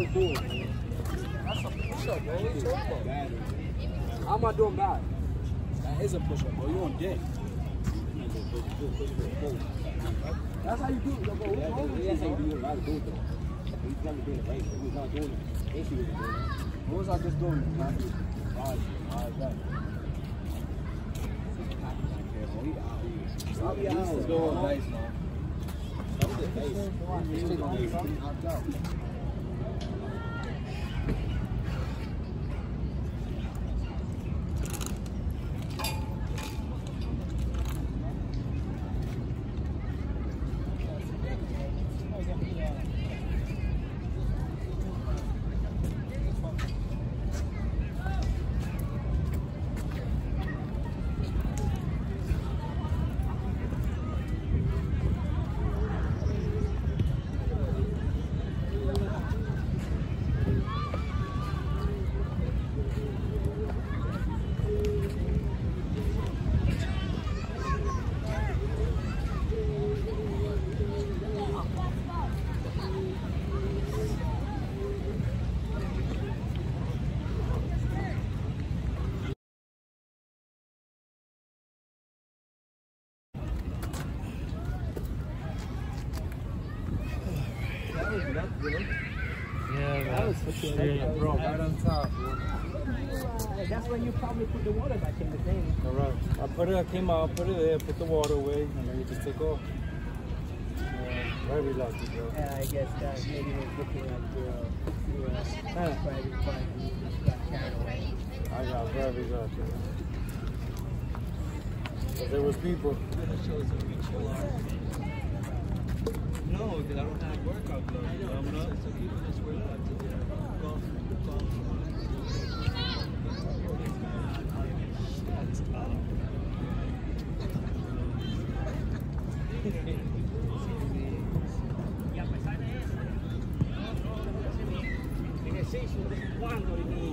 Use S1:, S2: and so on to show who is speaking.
S1: you doing, man? That's a push-up, bro. What you talking about? How am I doing bad? That is a push-up, bro. You on deck. That's how you do it, bro. What's wrong with you? That's how you do it. Right, do it, though. He's never doing it right. He's not doing it. Ain't she was doing it? What was I just doing? Alright, back. Stop your house. It's going nice, man. Stop the face. Knocked out.
S2: Yeah, bro, right on top, bro.
S3: That's when you probably put the water back in the thing.
S2: Alright. I came out, put it there, put the water away, and then you just took off. Very lucky, bro.
S3: Yeah, I guess that maybe was looking at your private bike and you just got carried away.
S2: I got very lucky. But there was people.
S4: No, because I don't have workout clothes. I'm not. So people just wear that to their golf.
S3: Nel senso, quando